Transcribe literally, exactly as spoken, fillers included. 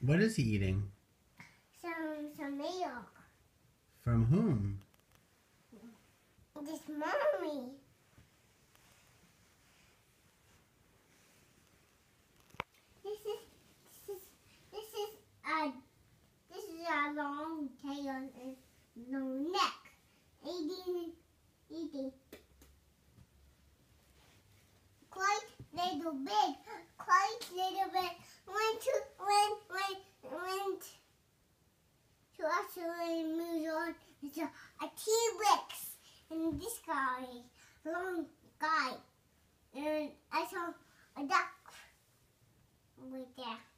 What is he eating? Some some milk. From whom? This mommy. This is this is this is a this is a long tail and long neck. Eating eating. Quite little bit. Quite little bit. Went to went went went to actually move on. It's a, a T-Rex. And this guy, long guy, and I saw a duck right there.